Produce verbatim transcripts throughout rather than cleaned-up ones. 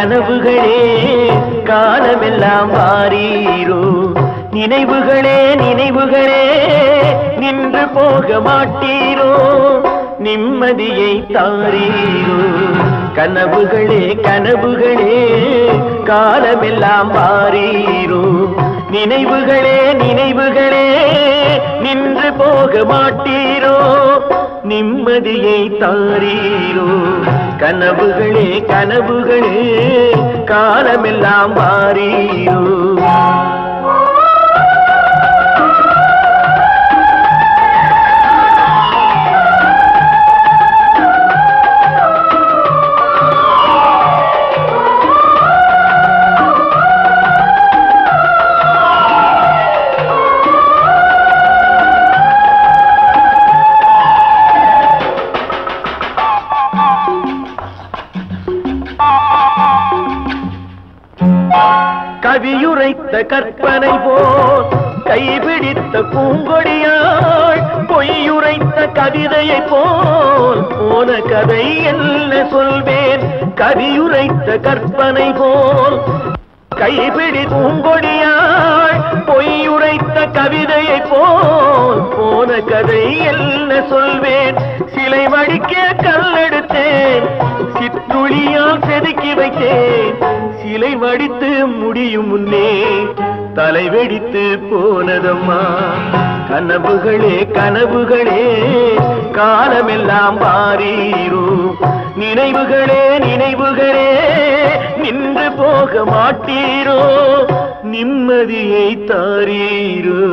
கனவுகளே காலமெல்லாம் வாரீரோ நினைவுகளே நினைவுகளே நின்று போக மாட்டீரோ நிம்மதியை தாரீரோ கனவுகளே கனவுகளே காலமெல்லாம் வாரீரோ நினைவுகளே நினைவுகளே நின்று போக மாட்டீரோ நிம்மதியை தாரீரோ கனவுகளே கனவுகளே காலமெல்லாம் வாரீரோ கவியுரைத்த கற்பனை போல் கைபிடித்த பூங்கொடியாள் பொய்யுரைத்த கவிதையை போல் போன கதை என்ன சொல்வேன் கவியுரைத்த கற்பனை போல் கைபிடி பூங்கொடியாள் பொய்யுரைத்த கவிதையை போல் போன கதை என்ன சொல்வேன் சிலை வடிக்க கல்லெடுத்தேன் சிற்றுளியால் செதுக்கி வைத்தேன் சிலை வடித்து முடியும் முன்னே தலை வெடித்து போனதம்மா கனவுகளே கனவுகளே காலமெல்லாம் வாரீரோ நினைவுகளே நினைவுகளே நின்று போக மாட்டீரோ நிம்மதியை தாரீரோ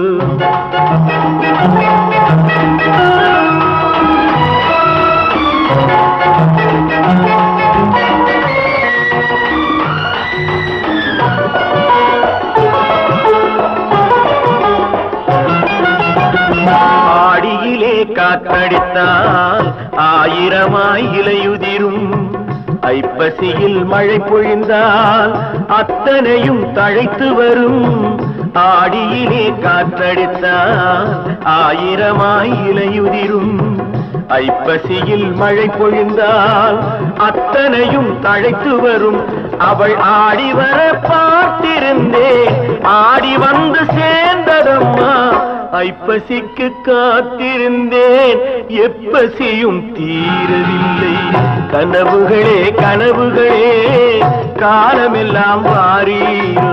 ஆடியிலே காற்றடித்தால் ஆயிரமாய் இலையுதிரும் ஐப்பசியில் மழை பொழிந்தால் அத்தனையும் தழைத்து வரும் ஆடியிலே காற்றடித்தால் ஆயிரமாய் இலையுதிரும் ஐப்பசியில் மழை பொழிந்தால் அத்தனையும் தழைத்து வரும் அவள் ஆடி வர பார்த்திருந்தேன் ஆடி வந்து சேர்ந்ததம்மா ஐப்பசிக்கு காத்திருந்தேன் எப்பசியும் தீரவில்லை கனவுகளே கனவுகளே காலமெல்லாம் வாரீரோ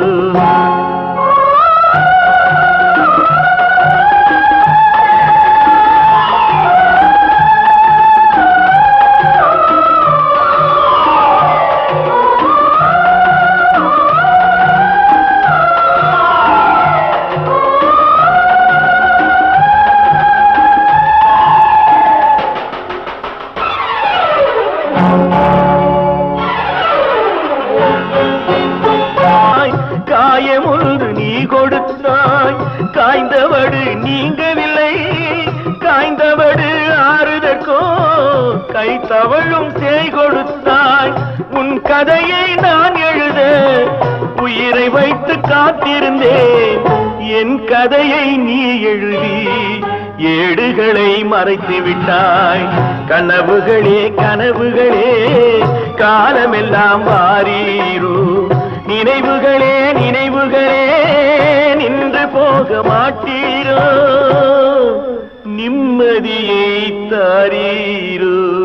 காயமுண்டு நீ கொடுத்தாய் காய்ந்தவடு நீங்கவில்லை காய்ந்தவடு ஆறுதற்கோ கை தவழும் சேய் கொடுத்தாய் உன் கதையை நான் எழுத உயிரை வைத்து காத்திருந்தேன் என் கதையை நீ எழுதி ஏடுகளை மறைத்து விட்டாய் கனவுகளே கனவுகளே காலமெல்லாம் வாரீரோ நினைவுகளே நினைவுகளே நின்று போக மாட்டீரோ நிம்மதியை தாரீரோ